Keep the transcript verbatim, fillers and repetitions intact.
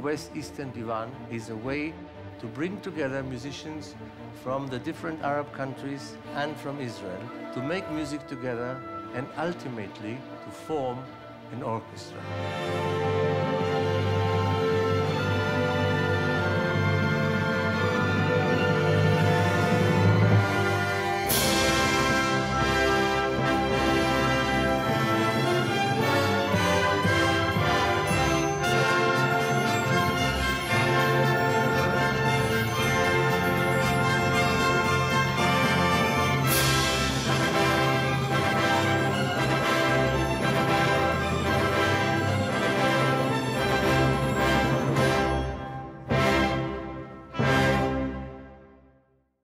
West Eastern Divan is a way to bring together musicians from the different Arab countries and from Israel to make music together and ultimately to form an orchestra.